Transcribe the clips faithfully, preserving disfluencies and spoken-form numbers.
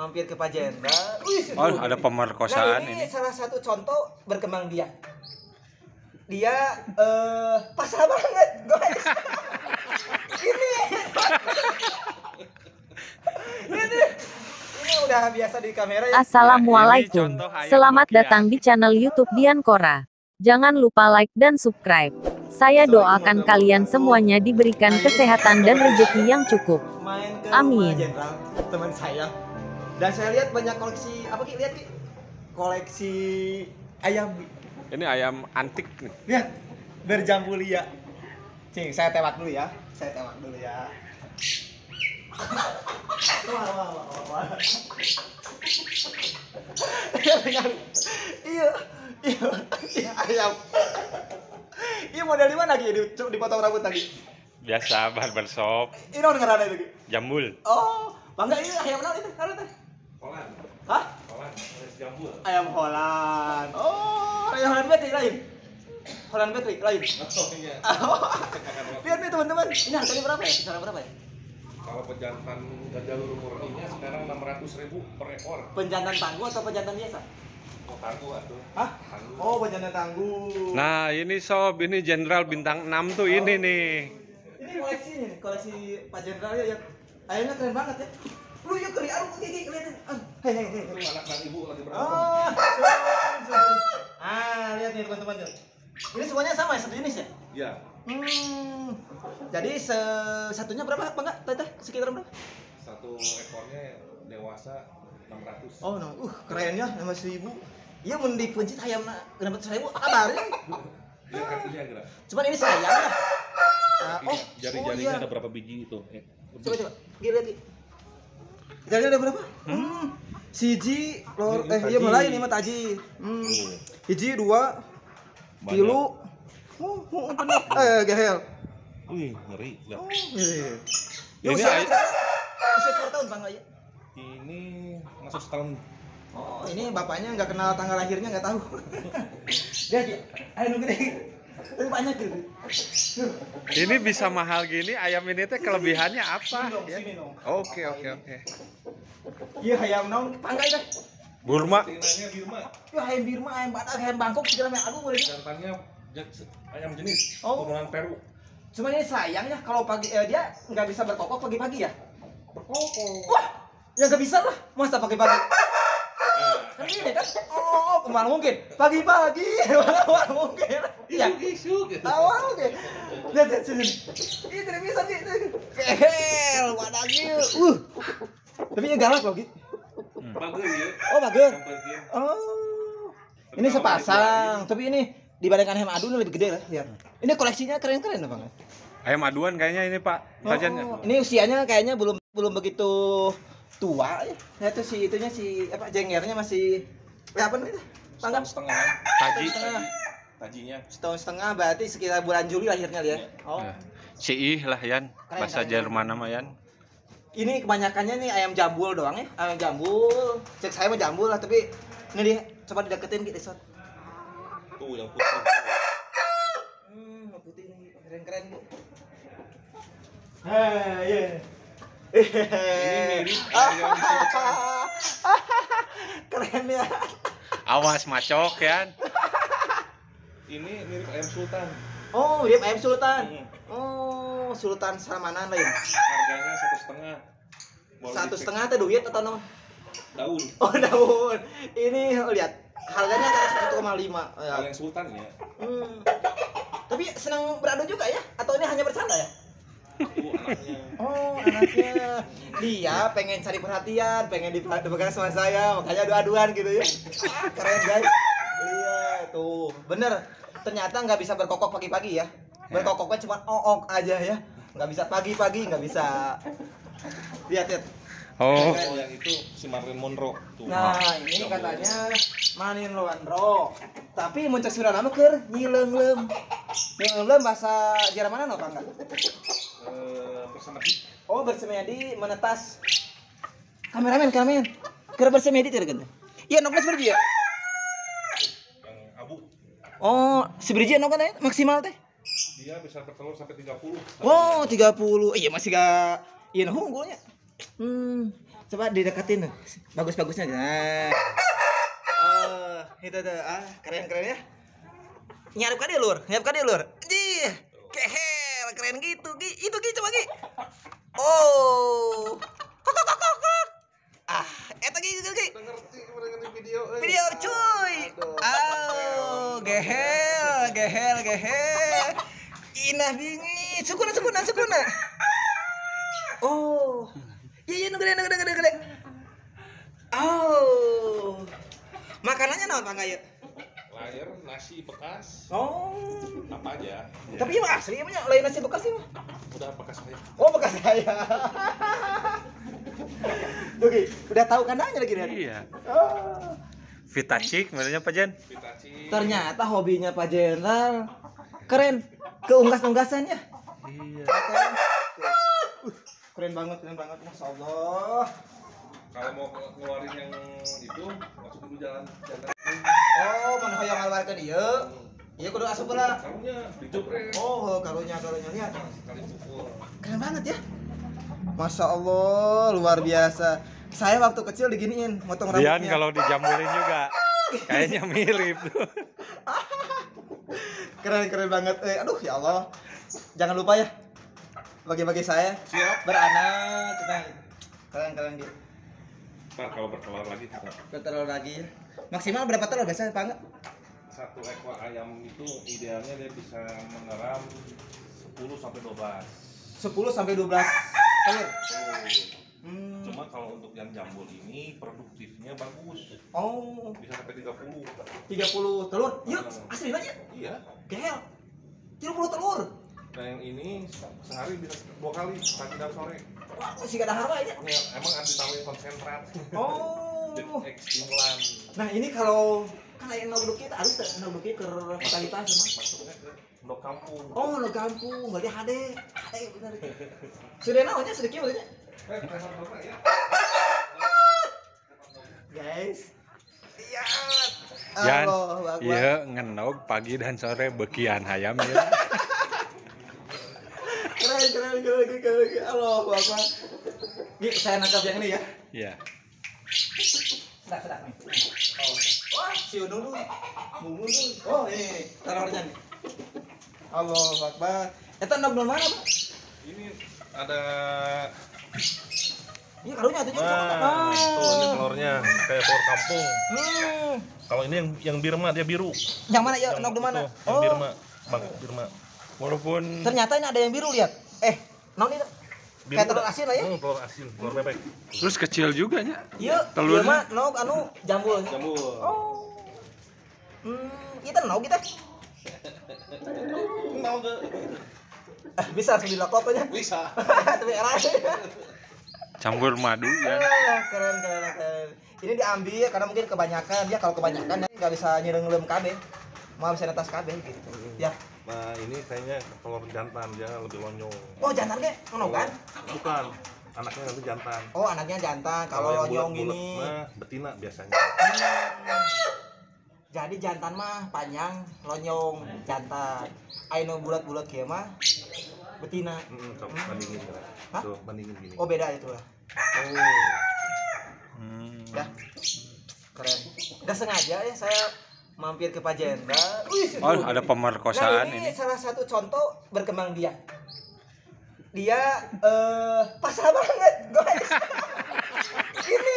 mampir ke Pak Jenderal. Wih, Oh, ada pemerkosaan nah, ini, ini. salah satu contoh berkembang dia. Dia eh pasrah banget, guys. ini. ini. Ini udah biasa di kamera ya. Assalamualaikum. Ini contoh ayam Selamat Nokia. datang di channel YouTube Dian Kora. Jangan lupa like dan subscribe. Saya doakan kalian semuanya diberikan kesehatan dan rezeki yang cukup. Main ke Amin. rumah Jenderal, teman saya. Dan saya lihat banyak koleksi apa Ki? Lihat Ki. Koleksi ayam. Ki. Ini ayam antik nih. Lihat, berjambulia. Cing, saya tewak dulu ya. Saya tewak dulu ya. Wah, wah, wah, wah, wah. Iya, iya, iya, ayam. Iya model di mana Ki? Di, dipotong rambut tadi. Biasa barbershop, Ini orang ngerana itu Ki. jambul. Oh, bangga ini ayam naon itu? Naon itu? Holland. Hah? Holland, jambul. Ayam Holland. Oh, ayam Holland Battery lain. Holland Battery lain. Oh iya. Lihat nih teman-teman, ini harganya berapa ya? Kisaran berapa ya? Kalau pejantan jalur murninya sekarang enam ratus ribu per ekor. Penjantan tangguh atau penjantan biasa? Oh, tangguh atuh. Hah? Tangguh. Oh, penjantan tangguh. Nah, ini sob, ini Jenderal bintang enam tuh ini nih. Ini koleksi nih, koleksi Pak Jenderal ya. Ayamnya keren banget ya. Lu yuk keri, aduh gigi lihatin. Hei hei hei. Itu anak dan ibu lagi berantem. Oh, sun, sun. Ah, lihat nih teman-teman. Ini semuanya sama ya, satu jenis ya? Iya. Hmm. Jadi se satunya berapa apa enggak? Teh sekitar berapa? Satu ekornya dewasa enam ratus. Oh, no. Uh, keren ya, lima seribu. Iya mun dipencit ayamna genep seribu kabarin. Iya kakinya gerak. Cuman ini sayang ya. Nah, oh, Jari-jarinya oh, iya. ada berapa biji itu? Eh, Coba coba. Gila lihat. Jarinya ada berapa? Hmm. Siji, lor, eh iya mulai ini mah taji. Hmm. Hiji, dua, tilu. Oh, oh, bener. Eh, gehel. Wih, ngeri. Oh, iya. Ini Usia ay- usia berapa tahun Bang ya? Ini masuk setahun. Oh, ini bapaknya nggak kenal tanggal lahirnya nggak tahu. Lihat ya, ayo nunggu deh. Tapi banyak gitu. Ini bisa mahal gini, ayam ini teh kelebihannya apa? Sini dong, Ya? sini dong. Oke, oke, oke. Iya ayam naon panggai deh. Burma. Tinanya Birma, Iya ayam Birma, ayam Batak, ayam Bangkok segala macam. Aduh, boleh. jantannya jet- ayam jenis Oh. turunan Peru. Cuma ini sayangnya kalau pagi eh, dia nggak bisa berkokok pagi-pagi ya. Berkokok. Wah, ya nggak bisa lah. Masa pagi-pagi? Nah, Kan ini kan. Oh, kemana mungkin? Pagi-pagi, mana mungkin? Iya. isu gitu. Awal oke. Lihat lihat sini. Ini tidak bisa sih. Kehel, wadahnya. Uh. Tapi ini galak loh, Ki. Bagus ya. Oh, bagus. Yang penting. Oh. Ini sepasang, tapi ini dibandingkan ayam adu ini lebih gede lah, lihat. Ini koleksinya keren-keren, Bang. Ayam aduan kayaknya ini, Pak. Sajiannya. Oh, ini usianya kayaknya belum belum begitu tua ya. Nah, itu si itunya si apa jengernya masih ya apa namanya? Setahun Tanggap setengah. Taji. setengah. Tajinya. Setahun setengah berarti sekitar bulan Juli lahirnya dia. Oh. Ya. Ciih lah Yan, Keren, bahasa keren. Jerman nama Yan. Ini kebanyakannya nih ayam jambul doang ya. Ayam jambul. Cek saya mah jambul lah, tapi ini dia coba dideketin gitu, Sot. Tuh yang putih. Hmm, putih ini keren-keren nih. Heh, iya. Ini mirip ayam sultan. Keren ya. Awas macok Yan. Ini mirip ayam sultan. Oh, dia ayam sultan. Hmm. Oh, sultan Salmanan lain. Harganya satu setengah. Boleh Satu dicek. setengah teh duit atau naon? Daun. Oh, daun. Ini oh, lihat. Harganya kan satu koma lima. Ya. Kalau yang sultan ya. Hmm. Tapi senang beradu juga ya? Atau ini hanya bercanda ya? Aku anaknya. Oh, anaknya. Dia pengen cari perhatian, pengen dipegang sama saya, makanya adu-aduan gitu ya. Ah, keren guys. Lihat tuh, bener. Ternyata nggak bisa berkokok pagi-pagi ya. Berkokoknya cuma ook aja ya. Nggak bisa pagi-pagi, nggak bisa. Lihat lihat. Oh, Oh, yang itu si Marilyn Monroe tuh. Nah, ini katanya Marilyn Monroe. Tapi muncul surah nama keur nyileunglem. Nyileunglem bahasa Jermanan apa enggak? Eh, bersama Oh, bersemedi menetas. Kameramen, kameramen. Keur bersemedi teh kan. Iya, nokles berji ya? yang abu. Oh, si berji nok kan maksimal teh. Dia bisa bertelur sampai tiga puluh. Oh, tiga puluh. Iya, masih gak iya nah unggulnya. Hmm. Coba dideketin. Bagus-bagusnya. Nah. Oh, itu tuh. Ah, keren-keren ya. Nyarap kan dia lur, nyarap kan dia lur. Jih, kehel, keren gitu. Gi, itu Gi coba Gi. Oh. Kok kok kok kok. kok. Ah, eta Gi Gi. Gi. ngerti ngerti video euy. Video cuy. Oh, gehel, gehel, gehel. Inah bingi, sukuna sukuna sukuna. Oh. Iya iya nu gede nu gede gede gede. Oh. Makanannya naon Pak Gayu? Layar nasi bekas Oh. apa aja. Tapi emang asli emangnya lain nasi bekas sih mah. Udah bekas saya. Oh bekas saya. Tuh Ki, udah tahu kandangnya lagi nih. Iya. Oh. Vitacik maksudnya Pak Jen. Vitaci. Ternyata hobinya Pak Jenderal keren, keunggas-unggasannya. Iya. Keren. Uh, keren banget, keren banget, masya Allah. Kalau mau ngeluarin yang itu masuk dulu jalan jalan. Oh, mana hoyong ngeluarkan iya? Iya kudu asup lah. Karunya dijopret. Oh, karunya karunya lihat. Sekali pukul. Keren banget ya. Masya Allah, luar biasa. Saya waktu kecil diginiin, motong Dian rambutnya. kalau dijambulin juga kayaknya mirip tuh. Keren keren banget. Eh, aduh ya Allah. Jangan lupa ya. Bagi-bagi saya. Siap. Beranak. Keren keren keren gitu. Pak kalau bertelur lagi kita Bertelur lagi ya. Maksimal berapa telur biasanya Pak? satu ekor ayam itu idealnya dia bisa meneram sepuluh sampai dua belas. sepuluh sampai dua belas telur. Tuh. Hmm. Cuma kalau untuk yang jambul ini produktifnya bagus. Oh, Bisa sampai tiga puluh. tiga puluh telur. Yuk, asli aja. Iya. Gel. tiga puluh telur. Nah yang ini sehari bisa dua kali pagi dan sore. Wah, sih gak ada harga aja. Ya, emang anti tamu konsentrat. Oh. Jadi stimulan. Nah, ini kalau kan yang noduk kita harus noduk kita ke fatalitas mah. Masuknya ke dok kampung. Oh, lo kampung, berarti H D. H D benar. Sudah naonnya sedikit berarti. Eh, pressure bapak ya. Guys. Iya. Jan, Allah, Akbar. iya ngenog pagi dan sore bekian hayam ya. Keren, keren, keren, keren, keren. Allah, Akbar. Ini saya nangkap yang ini ya. Iya. Sedap, sedap nih. Oh. Wah, si dulu. Mumun dulu. Oh, ini, ini. Taruhnya nih. Allah, Akbar. Eta nog mana, Pak? Ini ada Ini karunya tuh. nah, tuh ini telurnya kayak telur kampung. Hmm. Kalau ini yang yang birma dia biru. Yang mana ya? Nog di mana? itu, yang birma, bang birma. Walaupun Ternyata ini ada yang biru, lihat. Eh, non itu. Biru Kayak telur ada. asin lah ya. Hmm, telur asin, telur bebek. terus kecil juga nya. Iya, Telurnya? iya mah nog anu jambul. Jambul. Oh. Hmm, kita nog kita. Mau ke? Eh, bisa langsung dilokop aja. Bisa. Tapi era. Campur madu ya. Ah, keren keren keren. Ini diambil karena mungkin kebanyakan dia kalau kebanyakan nggak bisa nyereng-lem K B. Mau bisa netas K B gitu. Ya. Nah ini kayaknya telur jantan dia lebih lonjong. Oh, jantan ge ngono kan? Bukan, anaknya nanti jantan. Oh, anaknya jantan. Kalau yang lonjong bulat-bulat, gini. nah betina biasanya. Hmm. Jadi jantan mah panjang, lonjong, jantan. Aino bulat-bulat kieu mah betina. Hmm, coba Hmm. bandingin. Hah? Tuh, bandingin gini. Oh, beda itu lah. Oh. Hmm. Ya. Keren. Gak sengaja ya saya mampir ke Pak Jenderal. Wih, Oh, ada pemerkosaan nah, ini, ini. salah satu contoh berkembang dia. Dia eh pasrah banget, guys. ini.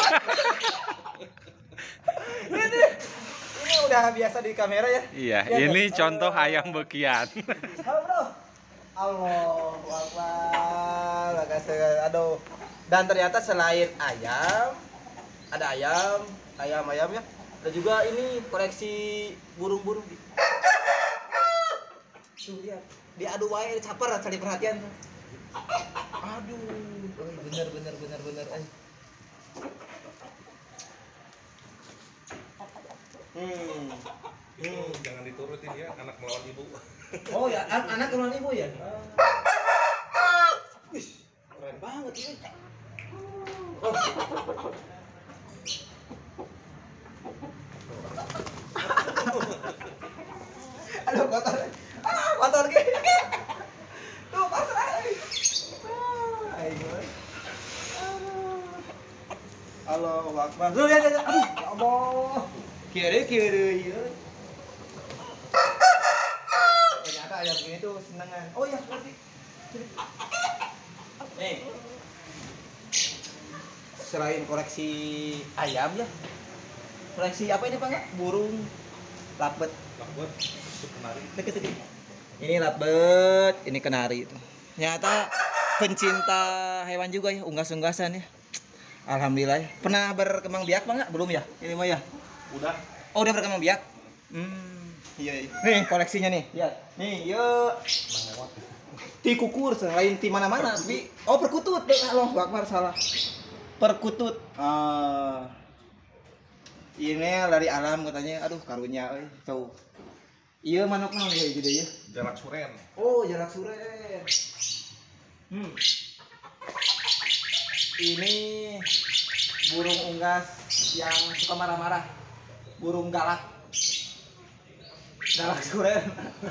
ini. Ini udah biasa di kamera ya. Iya, Lihat, ini guys. contoh Eh, ayam bekian. Halo, Bro. Allahu Akbar. Makasih. Aduh. Dan ternyata selain ayam, ada ayam, ayam-ayam ya. Ada juga ini koleksi burung-burung. Tuh lihat, diadu wae caper cari perhatian. Aduh, oh, bener bener bener bener. Eh. Hmm. Itu jangan diturutin ya, anak melawan ibu. Oh ya, an anak kemana ibu ya? Wih, keren banget ini. Oh. Aduh, kotor. Ah, kotor gini. Tuh, pasrah. Ah, ayo. Aduh. Allahu Akbar. Tuh, ya, ya, ya. Aduh, ya Allah. Kiri, kiri, ya. Ternyata ayam gini tuh senengan. Oh ya, nanti. Nih. Selain koleksi ayam ya. Koleksi apa ini Pak? Nggak? Burung lapet. Lakbet, kenari. Deket deket. Ini lapet, ini kenari itu. Ternyata pencinta hewan juga ya, unggas-unggasan ya. Alhamdulillah ya. Pernah berkembang biak Pak nggak? Belum ya? Ini mah ya. Udah. Oh, udah berkembang biak. Hmm, iya, iya. Nih koleksinya nih. Lihat. Nih, yuk. Ti kukur selain ti mana-mana, tapi oh perkutut. Allah Akbar salah. Perkutut. Ah. Ini dari alam katanya. Aduh, karunya euy. Tuh. Iya manuk naon ya gitu ya. Jarak suren. Oh, jarak suren. Hmm. Ini burung unggas yang suka marah-marah. Burung galak. Galak suren.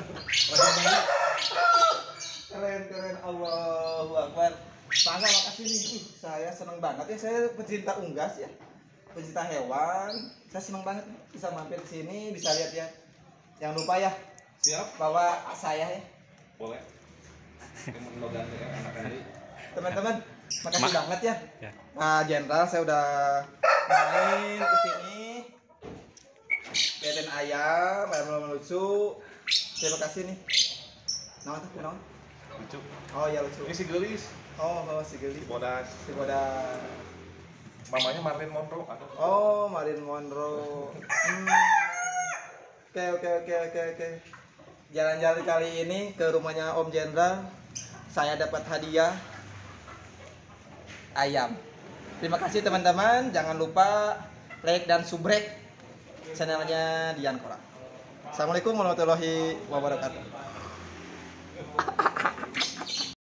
Keren keren, Allahu Akbar. Bangga, makasih nih. Ih, saya seneng banget ya, saya pecinta unggas ya. Pecinta hewan. Saya seneng banget nih bisa mampir ke sini, bisa lihat ya. Jangan lupa ya Siap? bawa saya ya. Boleh. Kamu logan ya anak-anak. Teman-teman, makasih Ma- banget ya. Ya. Nah, Jenderal saya udah main ke sini. Liatin ayam, ayam lucu. Terima kasih nih. Naon tuh, naon? Lucu. Oh ya lucu. Ini si Gelis, Oh, oh si Geli. si Bodas. Si Bodas. Mamanya Marilyn Monroe. Aduh. Oh, Marilyn Monroe. Hmm. Oke, oke, oke, oke, oke. Jalan-jalan kali ini ke rumahnya Om Jenderal, saya dapat hadiah ayam. Terima kasih teman-teman. Jangan lupa like dan subrek channelnya Dian Kora. Assalamualaikum warahmatullahi wabarakatuh.